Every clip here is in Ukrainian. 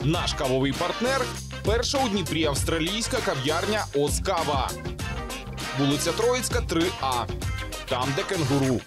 Наш кавовий партнер – перша у Дніпрі австралійська кав'ярня «Оз Кава». Вулиця Троїцька, 3А. Там, де кенгуру.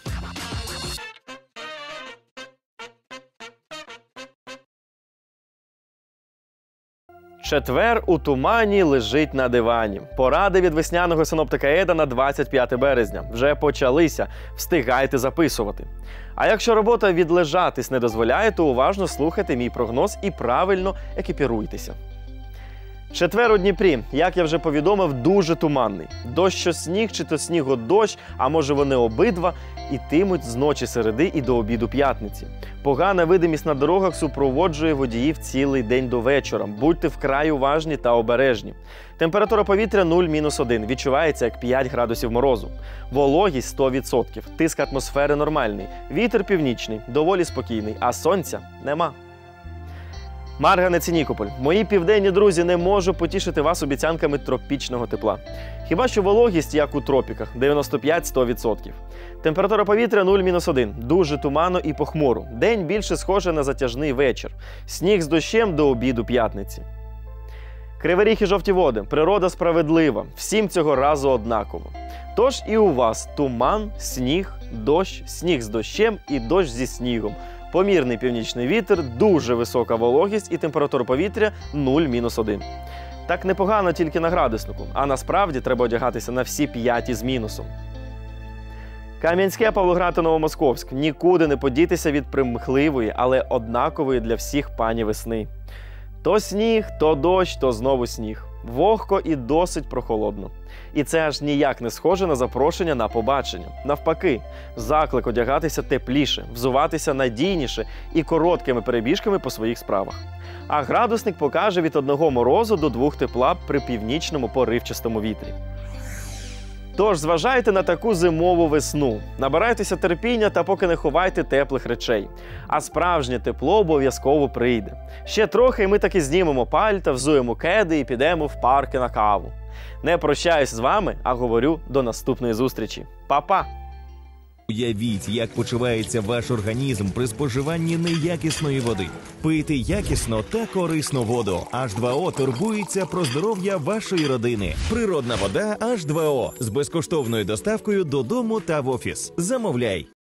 Четвер у тумані лежить на дивані. Поради від весняного синоптика Еда на 25 березня. Вже почалися. Встигайте записувати. А якщо робота відлежатись не дозволяє, то уважно слухайте мій прогноз і правильно екіпіруйтеся. Четвер у Дніпрі, як я вже повідомив, дуже туманний. Дощ-сніг чи то сніг-дощ, а може вони обидва, ітимуть з ночі середи і до обіду п'ятниці. Погана видимість на дорогах супроводжує водіїв цілий день до вечора. Будьте вкрай уважні та обережні. Температура повітря 0-1, відчувається як 5 градусів морозу. Вологість 100%, тиск атмосфери нормальний, вітер північний, доволі спокійний, а сонця нема. Марганець і Нікополь. Мої південні друзі, не можу потішити вас обіцянками тропічного тепла. Хіба що вологість, як у тропіках, 95-100%. Температура повітря 0-1, дуже туманно і похмуро. День більше схоже на затяжний вечір. Сніг з дощем до обіду п'ятниці. Кривий Ріг і Жовті Води. Природа справедлива. Всім цього разу однаково. Тож і у вас туман, сніг, дощ, сніг з дощем і дощ зі снігом. Помірний північний вітер, дуже висока вологість і температура повітря 0-1. Так непогано тільки на градуснику, а насправді треба одягатися на всі 5 з мінусом. Кам'янське, Павлоград та Новомосковськ. Нікуди не подітися від примхливої, але однакової для всіх пані весни. То сніг, то дощ, то знову сніг. Вогко і досить прохолодно. І це аж ніяк не схоже на запрошення на побачення. Навпаки, заклик одягатися тепліше, взуватися надійніше і короткими перебіжками по своїх справах. А градусник покаже від 1 морозу до 2 тепла при північному поривчастому вітрі. Тож, зважайте на таку зимову весну. Набирайтеся терпіння та поки не ховайте теплих речей. А справжнє тепло обов'язково прийде. Ще трохи і ми таки знімемо пальта, взуємо кеди і підемо в парки на каву. Не прощаюсь з вами, а говорю до наступної зустрічі. Па-па! Уявіть, як почувається ваш організм при споживанні неякісної води. Пийте якісно та корисну воду. H2O турбується про здоров'я вашої родини. Природна вода H2O з безкоштовною доставкою додому та в офіс. Замовляй!